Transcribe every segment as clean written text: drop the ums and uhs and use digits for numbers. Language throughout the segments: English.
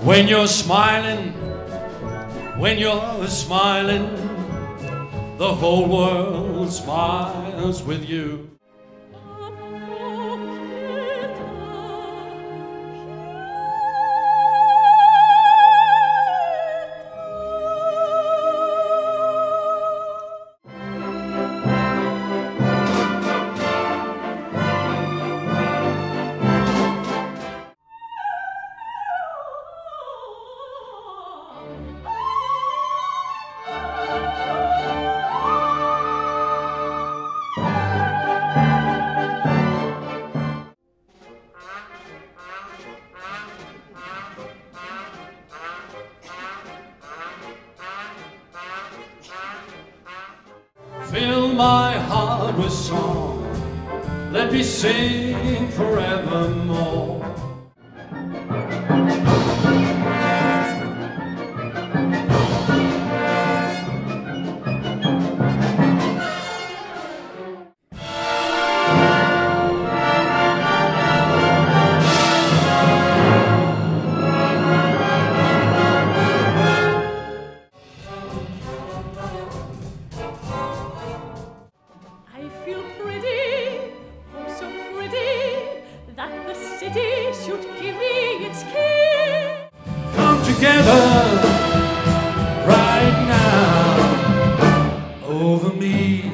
When you're smiling, when you're smiling, the whole world smiles with you. Fill my heart with song, let me sing forevermore. Should give me its key. Come together right now over me.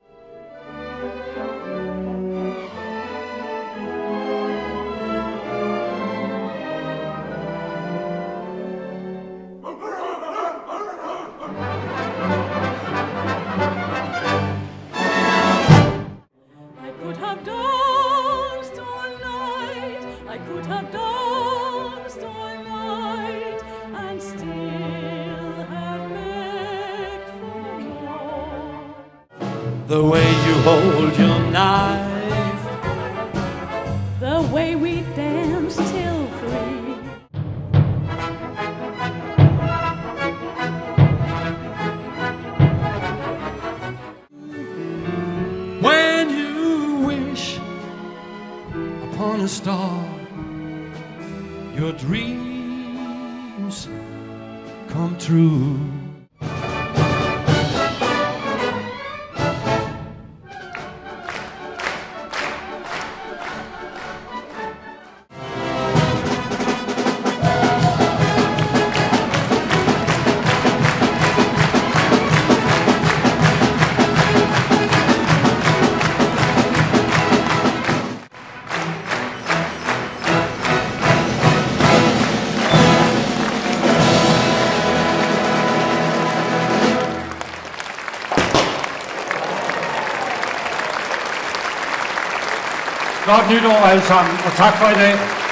I could have danced all night, I could have danced all night, and still have begged for more. The way you hold your knife, The way we danced till 3. when you wish upon a star, your dreams come true. Godt nytår alle sammen, og tak for i dag.